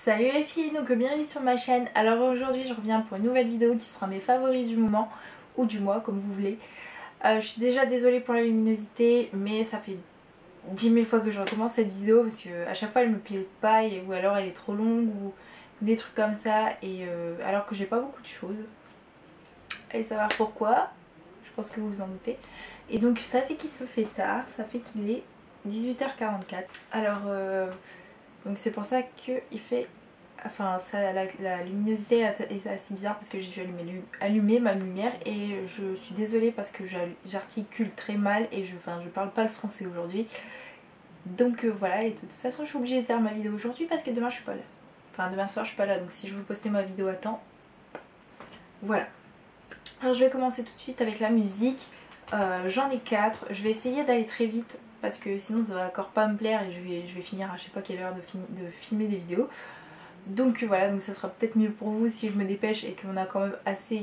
Salut les filles, donc bienvenue sur ma chaîne. Alors aujourd'hui je reviens pour une nouvelle vidéo qui sera mes favoris du moment ou du mois comme vous voulez. Je suis déjà désolée pour la luminosité mais ça fait 10 000 fois que je recommence cette vidéo parce que à chaque fois elle me plaît pas ou alors elle est trop longue ou des trucs comme ça et alors que j'ai pas beaucoup de choses. Allez savoir pourquoi, je pense que vous vous en doutez. Et donc ça fait qu'il se fait tard, ça fait qu'il est 18h44. Alors donc c'est pour ça qu'il fait... Enfin ça, la luminosité est assez bizarre parce que j'ai dû allumer ma lumière et je suis désolée parce que j'articule très mal et je parle pas le français aujourd'hui. Donc voilà, et de toute façon je suis obligée de faire ma vidéo aujourd'hui parce que demain je suis pas là. Enfin demain soir je suis pas là, donc si je veux poster ma vidéo à temps, voilà. Alors je vais commencer tout de suite avec la musique. J'en ai 4, je vais essayer d'aller très vite parce que sinon ça va encore pas me plaire et je vais finir à je sais pas quelle heure de filmer des vidéos. Donc voilà, donc ça sera peut-être mieux pour vous si je me dépêche et qu'on a quand même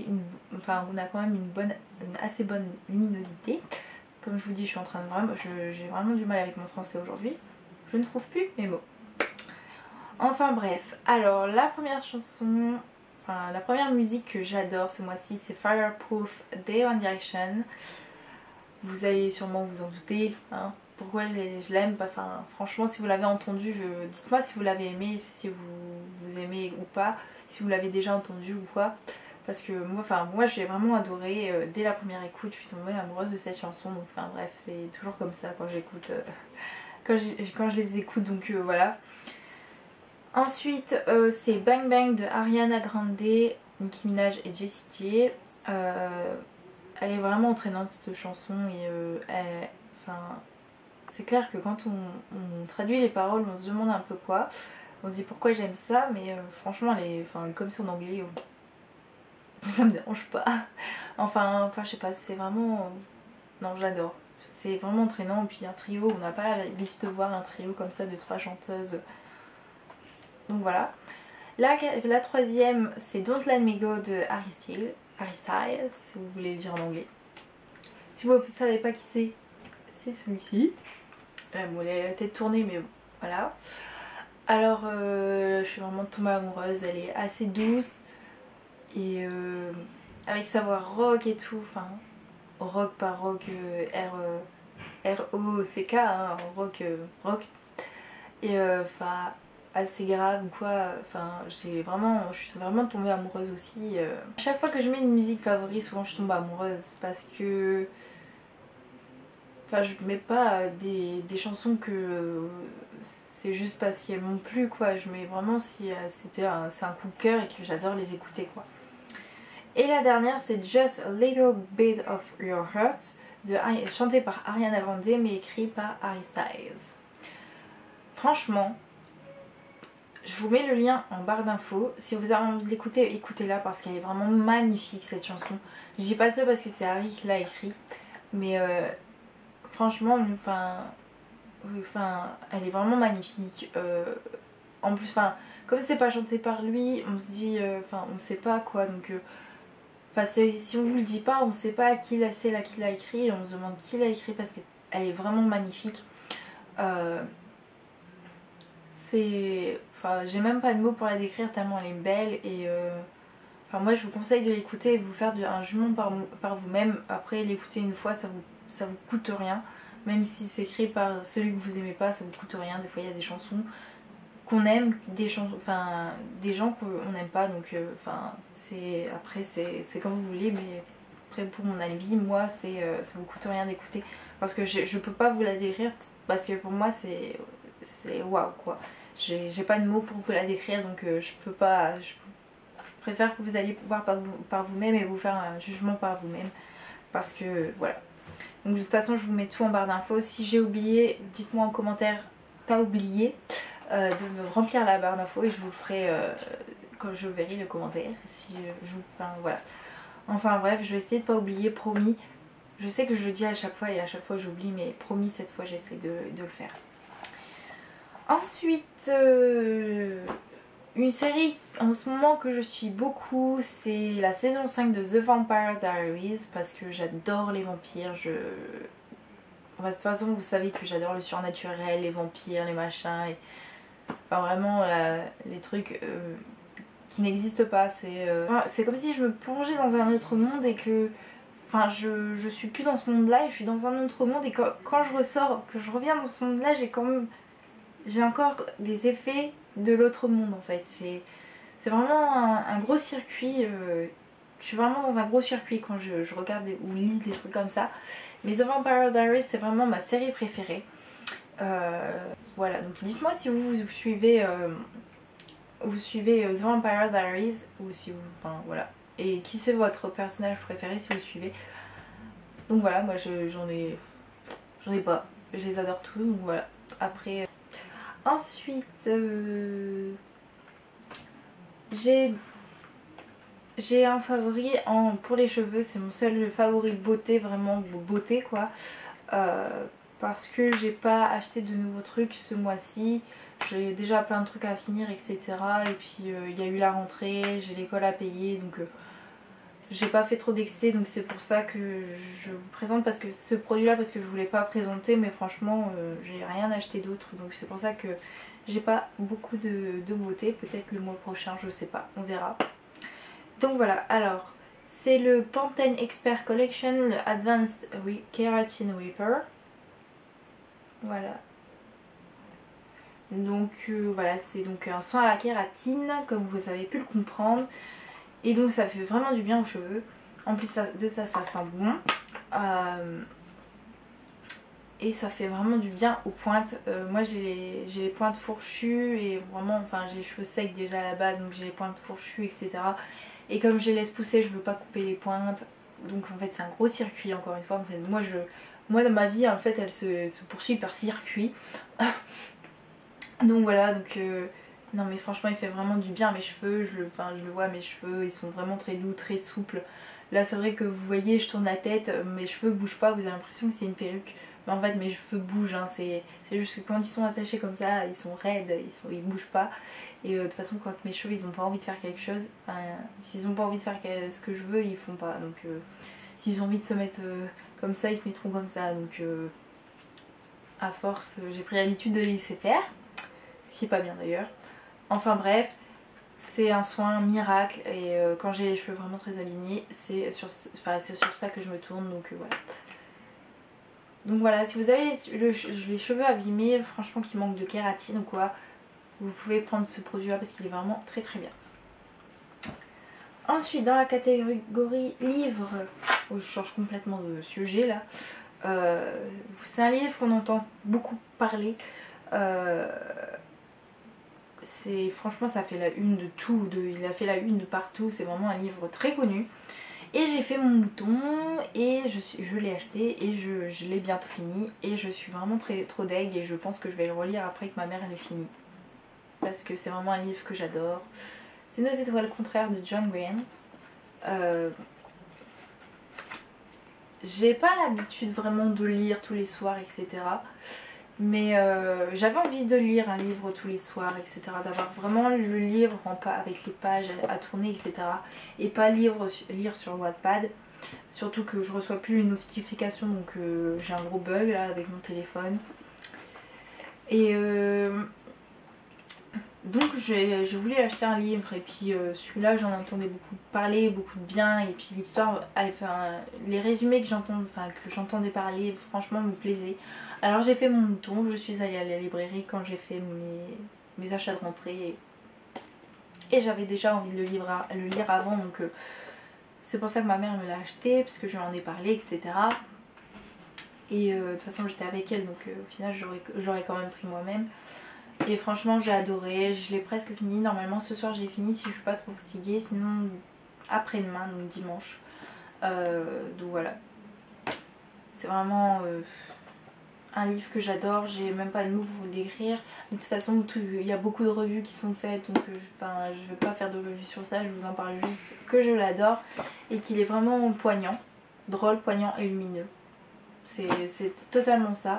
une assez bonne luminosité. Comme je vous dis, je suis en train de j'ai vraiment du mal avec mon français aujourd'hui. Je ne trouve plus mes mots. Enfin bref, alors la première chanson, la première musique que j'adore ce mois-ci, c'est Fireproof de One Direction. Vous allez sûrement vous en douter, hein. Pourquoi je l'aime, enfin franchement si vous l'avez entendu, dites-moi si vous l'avez aimé, si vous aimez ou pas, si vous l'avez déjà entendu ou quoi. Parce que moi j'ai vraiment adoré, dès la première écoute je suis tombée amoureuse de cette chanson, donc enfin bref c'est toujours comme ça quand j'écoute, quand je les écoute, donc voilà. Ensuite c'est Bang Bang de Ariana Grande, Nicki Minaj et Jessie J. Elle est vraiment entraînante cette chanson et c'est clair que quand on traduit les paroles, on se demande un peu quoi. On se dit pourquoi j'aime ça, mais franchement, comme c'est en anglais, ça me dérange pas. Enfin, je sais pas, c'est vraiment... Non, j'adore. C'est vraiment entraînant. Et puis un trio, on n'a pas l'habitude de voir un trio comme ça de 3 chanteuses. Donc voilà. La troisième, c'est Don't Let Me Go de Harry Styles, si vous voulez le dire en anglais. Si vous ne savez pas qui c'est celui-ci. Là, bon, elle a la tête tournée, mais bon, voilà. Alors, je suis vraiment tombée amoureuse. Elle est assez douce et avec sa voix rock et tout. Enfin, rock par rock, R-O-C-K, hein, rock, rock. Et enfin, assez grave ou quoi. Enfin, je suis vraiment tombée amoureuse aussi. À chaque fois que je mets une musique favorite, souvent je tombe amoureuse parce que... Enfin, je mets pas des chansons que c'est juste parce qu'elles m'ont plu, quoi. Je mets vraiment si c'est un coup de cœur et que j'adore les écouter, quoi. Et la dernière, c'est Just a Little Bit of Your Heart, chanté par Ariana Grande mais écrit par Harry Styles. Franchement, je vous mets le lien en barre d'infos. Si vous avez envie de l'écouter, écoutez-la parce qu'elle est vraiment magnifique cette chanson. Je dis pas ça parce que c'est Harry qui l'a écrit, mais franchement, elle est vraiment magnifique. En plus, comme c'est pas chanté par lui, on se dit, on sait pas quoi. Donc, si on vous le dit pas, on sait pas qui l'a écrit. Et on se demande qui l'a écrit parce qu'elle est vraiment magnifique. J'ai même pas de mots pour la décrire tellement elle est belle et moi je vous conseille de l'écouter et de vous faire un jugement par vous-même. Après l'écouter une fois ça vous coûte rien, même si c'est écrit par celui que vous aimez pas, ça vous coûte rien. Des fois il y a des chansons qu'on aime, des gens qu'on n'aime pas, donc après c'est comme vous voulez, mais après pour mon avis, moi ça vous coûte rien d'écouter parce que je peux pas vous la décrire parce que pour moi c'est waouh quoi. J'ai pas de mots pour vous la décrire, donc je peux pas. Je préfère que vous alliez voir par vous-même et vous faire un jugement par vous-même. Parce que voilà. Donc de toute façon, je vous mets tout en barre d'infos. Si j'ai oublié, dites-moi en commentaire, t'as oublié de me remplir la barre d'infos et je vous le ferai quand je verrai le commentaire. Si voilà. Enfin bref, je vais essayer de pas oublier, promis. Je sais que je le dis à chaque fois et à chaque fois j'oublie, mais promis, cette fois j'essaie de le faire. Ensuite, une série en ce moment que je suis beaucoup, c'est la saison 5 de The Vampire Diaries parce que j'adore les vampires. De toute façon, vous savez que j'adore le surnaturel, les vampires, les machins. Enfin vraiment les trucs qui n'existent pas. C'est comme si je me plongeais dans un autre monde et que... Enfin je suis plus dans ce monde là et je suis dans un autre monde et quand je ressors, que je reviens dans ce monde là, j'ai encore des effets de l'autre monde en fait. C'est vraiment un gros circuit. Je suis vraiment dans un gros circuit quand je regarde ou lis des trucs comme ça. Mais The Vampire Diaries, c'est vraiment ma série préférée. Voilà, donc dites-moi si vous suivez The Vampire Diaries ou si vous... Enfin voilà. Et qui c'est votre personnage préféré si vous suivez. Donc voilà, moi j'en ai pas. Je les adore tous, donc voilà. Après... Ensuite, j'ai un favori pour les cheveux, c'est mon seul favori beauté, vraiment beauté quoi. Parce que j'ai pas acheté de nouveaux trucs ce mois-ci. J'ai déjà plein de trucs à finir, etc. Et puis il y a eu la rentrée, j'ai l'école à payer, donc j'ai pas fait trop d'excès. Donc c'est pour ça que je vous présente ce produit-là, parce que je voulais pas présenter, mais franchement j'ai rien acheté d'autre. Donc c'est pour ça que j'ai pas beaucoup de beauté. Peut-être le mois prochain, je sais pas, on verra. Donc voilà, alors c'est le Pantene Expert Collection, le Advanced Keratin Repair. Voilà. Donc voilà, c'est donc un soin à la kératine, comme vous avez pu le comprendre. Et donc ça fait vraiment du bien aux cheveux. En plus de ça, ça sent bon. Et ça fait vraiment du bien aux pointes. Moi j'ai les pointes fourchues et vraiment, enfin j'ai les cheveux secs déjà à la base, donc j'ai les pointes fourchues, etc. Et comme je les laisse pousser, je veux pas couper les pointes. Donc en fait c'est un gros circuit encore une fois. En fait, moi dans ma vie en fait elle se poursuit par circuit. Donc voilà, donc non mais franchement il fait vraiment du bien à mes cheveux. Je le vois, mes cheveux ils sont vraiment très doux, très souples. Là c'est vrai que vous voyez, je tourne la tête, mes cheveux bougent pas, vous avez l'impression que c'est une perruque. Mais en fait mes cheveux bougent, hein. C'est juste que quand ils sont attachés comme ça, ils sont raides, ils bougent pas. Et de toute façon quand mes cheveux ils ont pas envie de faire quelque chose, s'ils ont pas envie de faire ce que je veux, ils font pas. Donc s'ils ont envie de se mettre comme ça, ils se mettront comme ça. Donc à force j'ai pris l'habitude de les laisser faire. Ce qui est pas bien d'ailleurs. Enfin bref, c'est un soin miracle et quand j'ai les cheveux vraiment très abîmés, c'est sur ça que je me tourne, donc voilà. Donc voilà, si vous avez les cheveux abîmés, franchement qui manquent de kératine ou quoi, vous pouvez prendre ce produit là parce qu'il est vraiment très très bien. Ensuite dans la catégorie livres, je change complètement de sujet là. C'est un livre qu'on entend beaucoup parler. Franchement ça fait la une de tout, il a fait la une de partout, c'est vraiment un livre très connu. Et j'ai fait mon mouton et je l'ai acheté et je l'ai bientôt fini. Et je suis vraiment trop deg et je pense que je vais le relire après que ma mère l'ait fini. Parce que c'est vraiment un livre que j'adore. C'est Nos étoiles contraires de John Green. J'ai pas l'habitude vraiment de lire tous les soirs, etc. Mais j'avais envie de lire un livre tous les soirs, etc. D'avoir vraiment le livre avec les pages à tourner, etc. Et pas lire sur Wattpad. Surtout que je reçois plus les notifications, donc j'ai un gros bug là avec mon téléphone. Et donc je voulais acheter un livre et puis celui-là j'en entendais beaucoup parler, beaucoup de bien. Et puis l'histoire, les résumés que j'entendais parler, franchement me plaisaient. Alors j'ai fait mon mouton, je suis allée à la librairie quand j'ai fait mes achats de rentrée. Et j'avais déjà envie de le lire avant, donc c'est pour ça que ma mère me l'a acheté, parce que je lui en ai parlé, etc. Et de toute façon j'étais avec elle, donc au final j'aurais quand même pris moi-même. Et franchement j'ai adoré, je l'ai presque fini. Normalement ce soir j'ai fini si je suis pas trop fatiguée, sinon après-demain, donc dimanche. Donc voilà. C'est vraiment un livre que j'adore, j'ai même pas de mots pour vous le décrire. De toute façon il y a beaucoup de revues qui sont faites, donc je vais pas faire de revue sur ça, je vous en parle juste que je l'adore. Et qu'il est vraiment poignant, drôle, poignant et lumineux. C'est totalement ça.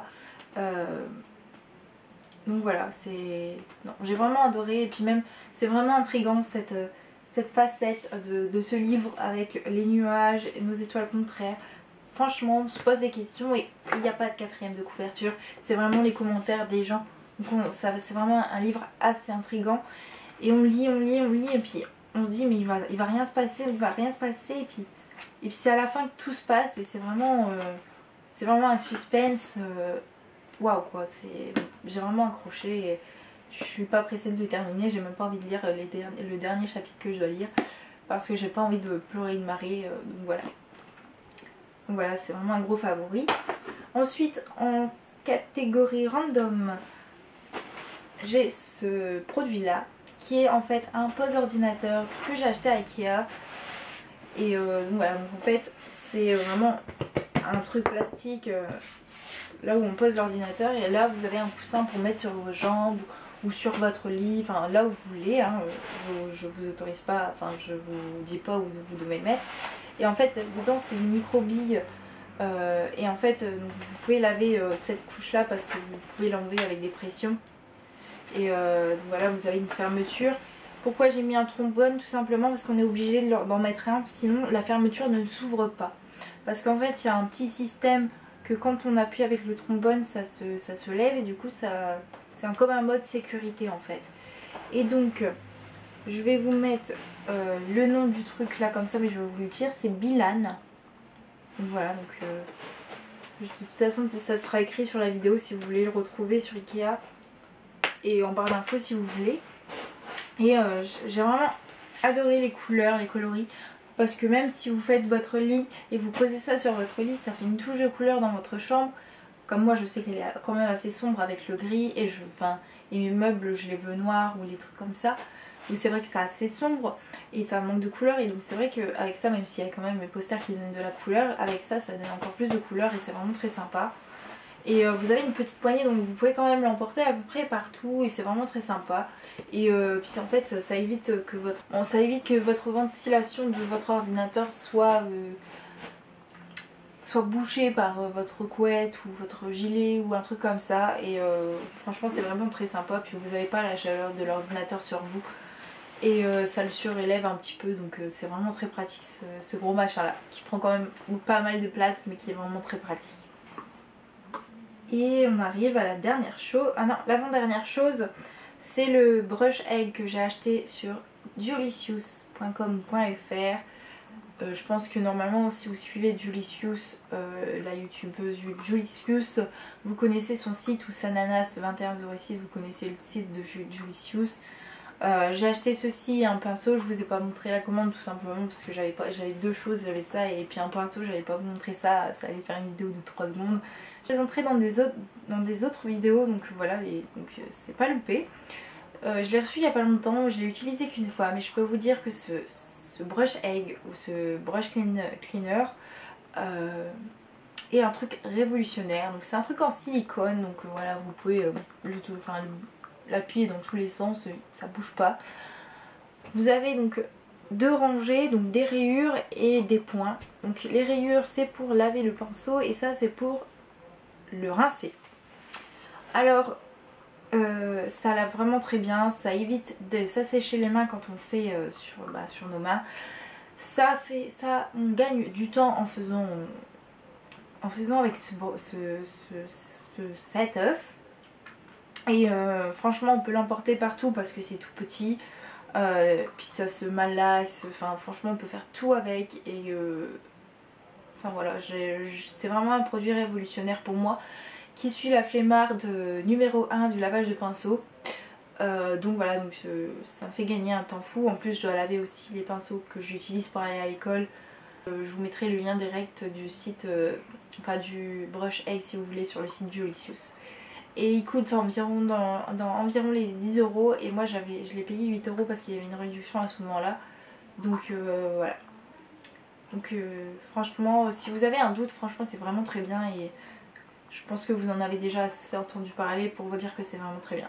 Donc voilà, j'ai vraiment adoré. Et puis même c'est vraiment intriguant cette facette de ce livre avec les nuages et nos étoiles contraires. Franchement on se pose des questions et il n'y a pas de quatrième de couverture. C'est vraiment les commentaires des gens Donc c'est vraiment un livre assez intriguant. Et on lit, et puis on se dit mais il va rien se passer, et puis c'est à la fin que tout se passe, et c'est vraiment un suspense. Waouh quoi, j'ai vraiment accroché, et je suis pas pressée de le terminer, j'ai même pas envie de lire le dernier chapitre que je dois lire, parce que j'ai pas envie de pleurer une marée, donc voilà, c'est vraiment un gros favori. Ensuite, en catégorie random, j'ai ce produit là, qui est en fait un pose-ordinateur que j'ai acheté à Ikea. Et donc voilà, donc en fait c'est vraiment un truc plastique là où on pose l'ordinateur, et là vous avez un coussin pour mettre sur vos jambes ou sur votre lit, enfin là où vous voulez, hein. Je vous autorise pas, enfin je vous dis pas où vous devez le mettre. Et en fait dedans c'est une micro-bille, et en fait vous pouvez laver cette couche là, parce que vous pouvez l'enlever avec des pressions. Et donc voilà, vous avez une fermeture. Pourquoi j'ai mis un trombone? Tout simplement parce qu'on est obligé d'en mettre un, sinon la fermeture ne s'ouvre pas. Parce qu'en fait il y a un petit système que quand on appuie avec le trombone ça se lève, et du coup c'est comme un mode sécurité en fait. Et donc je vais vous mettre le nom du truc là comme ça, mais je vais vous le dire, c'est Bilan. Donc voilà, donc de toute façon ça sera écrit sur la vidéo si vous voulez le retrouver sur Ikea, et en barre d'infos si vous voulez. Et j'ai vraiment adoré les couleurs, les coloris, parce que même si vous faites votre lit et vous posez ça sur votre lit, ça fait une touche de couleur dans votre chambre. Comme moi je sais qu'elle est quand même assez sombre avec le gris, et mes meubles je les veux noirs ou les trucs comme ça. Donc c'est vrai que c'est assez sombre et ça manque de couleur, et donc c'est vrai qu'avec ça, même s'il y a quand même mes posters qui donnent de la couleur, avec ça donne encore plus de couleur, et c'est vraiment très sympa. Et vous avez une petite poignée, donc vous pouvez quand même l'emporter à peu près partout, et c'est vraiment très sympa. Et puis en fait ça évite que votre ventilation de votre ordinateur soit bouchée par votre couette ou votre gilet ou un truc comme ça. Et franchement c'est vraiment très sympa, puis vous n'avez pas la chaleur de l'ordinateur sur vous, et ça le surélève un petit peu, donc c'est vraiment très pratique ce gros machin là, qui prend quand même pas mal de place, mais qui est vraiment très pratique. Et on arrive à la dernière chose, l'avant-dernière chose, c'est le brush egg que j'ai acheté sur julicious.com.fr. Je pense que normalement si vous suivez Julicious, la youtubeuse Julicious, vous connaissez son site, ou Sananas2106, vous connaissez le site de Julicious. J'ai acheté ceci et un pinceau. Je vous ai pas montré la commande tout simplement parce que j'avais deux choses, j'avais ça et puis un pinceau, j'allais pas vous montrer ça, ça allait faire une vidéo de 3 secondes. Je les entrais dans des autres vidéos, donc voilà, et donc c'est pas loupé. Je l'ai reçu il y a pas longtemps, je l'ai utilisé qu'une fois, mais je peux vous dire que ce brush egg ou ce brush cleaner est un truc révolutionnaire. Donc c'est un truc en silicone, donc voilà, vous pouvez l'appuyer dans tous les sens, ça bouge pas. Vous avez donc 2 rangées, donc des rayures et des points. Donc les rayures c'est pour laver le pinceau, et ça c'est pour le rincer. Alors ça lave vraiment très bien, ça évite de s'assécher les mains quand on fait sur nos mains. On gagne du temps en faisant avec ce setup. Et franchement on peut l'emporter partout parce que c'est tout petit, puis ça se malaxe, enfin franchement on peut faire tout avec. Et enfin voilà, c'est vraiment un produit révolutionnaire pour moi, qui suis la flemmarde numéro 1 du lavage de pinceau. Donc voilà, donc ça me fait gagner un temps fou. En plus je dois laver aussi les pinceaux que j'utilise pour aller à l'école. Je vous mettrai le lien direct du site, du brush egg si vous voulez, sur le site Julicious. Et il coûte environ dans environ les 10 €, et moi je l'ai payé 8 € parce qu'il y avait une réduction à ce moment là. Donc voilà. Donc franchement si vous avez un doute, franchement c'est vraiment très bien, et je pense que vous en avez déjà assez entendu parler pour vous dire que c'est vraiment très bien.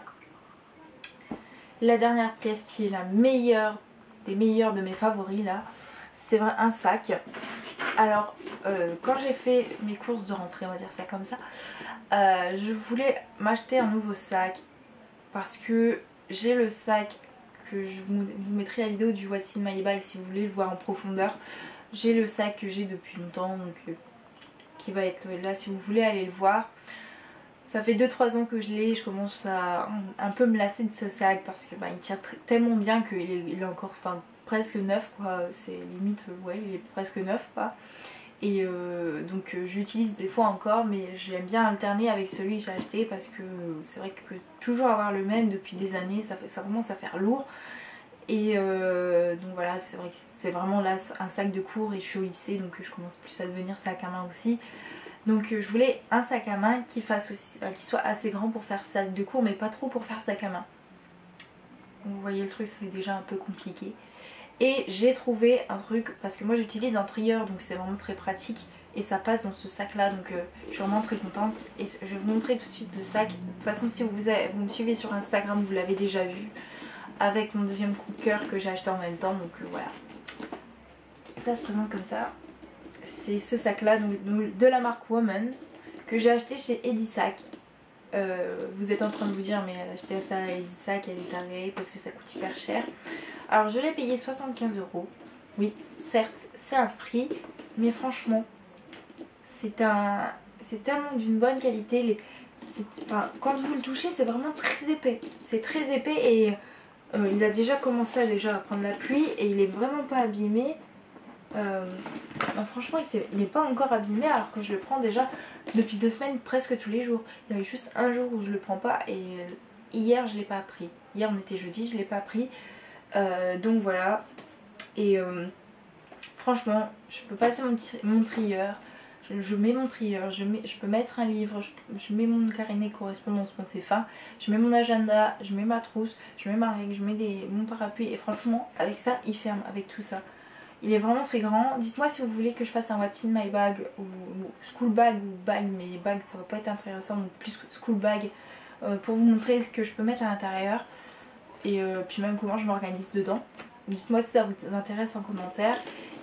La dernière pièce qui est la meilleure des meilleures de mes favoris là, c'est un sac. Alors quand j'ai fait mes courses de rentrée, on va dire ça comme ça, je voulais m'acheter un nouveau sac parce que j'ai le sac que je vous mettrai la vidéo du What's in my bag si vous voulez le voir en profondeur. J'ai le sac que j'ai depuis longtemps, donc qui va être là si vous voulez aller le voir. Ça fait 2-3 ans que je l'ai, je commence à un peu me lasser de ce sac parce que il tient tellement bien qu'il est encore presque neuf quoi, c'est limite, ouais il est presque neuf quoi. Et donc j'utilise des fois encore, mais j'aime bien alterner avec celui que j'ai acheté parce que c'est vrai que toujours avoir le même depuis des années, ça commence à faire lourd. Et donc voilà, c'est vrai que c'est vraiment là un sac de cours et je suis au lycée donc je commence plus à devenir sac à main aussi. Donc je voulais un sac à main qui fasse aussi, qui soit assez grand pour faire sac de cours mais pas trop pour faire sac à main. Donc, vous voyez le truc, c'est déjà un peu compliqué. Et j'ai trouvé un truc, parce que moi j'utilise un trieur donc c'est vraiment très pratique et ça passe dans ce sac là, donc je suis vraiment très contente. Et je vais vous montrer tout de suite le sac. De toute façon si vous me suivez sur Instagram vous l'avez déjà vu avec mon deuxième coup de cœur que j'ai acheté en même temps, donc voilà. Ça se présente comme ça. C'est ce sac là donc, de la marque Woman que j'ai acheté chez Edisac. Vous êtes en train de vous dire mais elle a acheté ça à Edisac, elle est tarée parce que ça coûte hyper cher. Alors je l'ai payé 75 €. Oui, certes c'est un prix, mais franchement c'est tellement d'une bonne qualité. Quand vous le touchez c'est vraiment très épais. C'est très épais et il a déjà commencé à prendre la pluie et il est vraiment pas abîmé. Non, franchement il n'est pas encore abîmé alors que je le prends déjà depuis 2 semaines presque tous les jours. Il y a eu juste un jour où je le prends pas et hier je l'ai pas pris. Hier on était jeudi, je l'ai pas pris. Donc voilà. Et franchement je peux passer mon trieur. Je mets mon trieur, je peux mettre un livre, je mets mon carnet correspondance pour c'est fin, je mets mon agenda, je mets ma trousse, je mets ma règle, je mets mon parapluie et franchement avec ça il ferme avec tout ça. Il est vraiment très grand. Dites-moi si vous voulez que je fasse un what's in my bag ou school bag ou bag, mais bag ça va pas être intéressant donc plus school bag pour vous montrer ce que je peux mettre à l'intérieur et puis même comment je m'organise dedans. Dites-moi si ça vous intéresse en commentaire.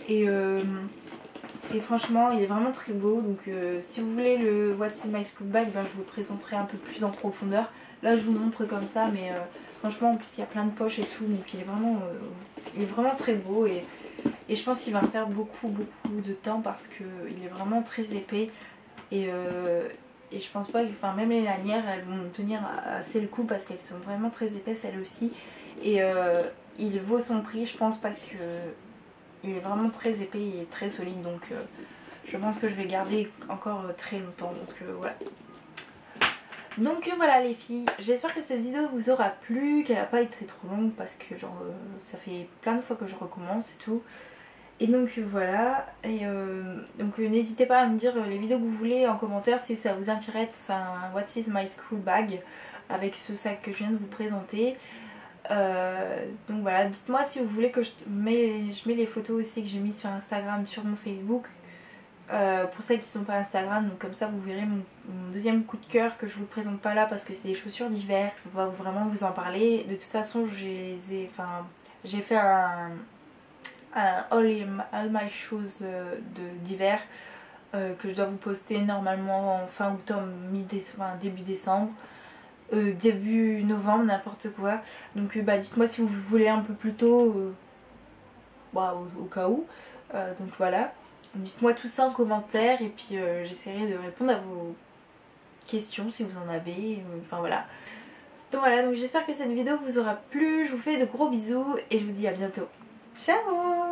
Et franchement il est vraiment très beau donc si vous voulez le What's in my school bag je vous le présenterai un peu plus en profondeur. Là je vous montre comme ça mais franchement en plus il y a plein de poches et tout donc il est vraiment très beau et je pense qu'il va me faire beaucoup de temps parce qu'il est vraiment très épais et je pense pas que, même les lanières elles vont tenir assez le coup parce qu'elles sont vraiment très épaisses elles aussi et il vaut son prix je pense parce que il est vraiment très épais et très solide donc je pense que je vais garder encore très longtemps donc voilà. Donc voilà les filles, j'espère que cette vidéo vous aura plu, qu'elle n'a pas été trop longue parce que genre ça fait plein de fois que je recommence et tout. Et donc voilà, et donc n'hésitez pas à me dire les vidéos que vous voulez en commentaire si ça vous intéresse un What is my school bag avec ce sac que je viens de vous présenter. Donc voilà, dites-moi si vous voulez que je mets les photos aussi que j'ai mis sur Instagram, sur mon Facebook. Pour celles qui sont pas Instagram, donc comme ça vous verrez mon deuxième coup de cœur que je vous présente pas là parce que c'est des chaussures d'hiver, je peux pas vraiment vous en parler. De toute façon j'ai fait un all my shoes d'hiver que je dois vous poster normalement en fin octobre, début décembre. Début novembre, n'importe quoi. Donc dites-moi si vous voulez un peu plus tôt, au cas où. Donc voilà. Dites-moi tout ça en commentaire et puis j'essaierai de répondre à vos questions si vous en avez. Enfin voilà. Donc voilà, donc j'espère que cette vidéo vous aura plu. Je vous fais de gros bisous et je vous dis à bientôt. Ciao!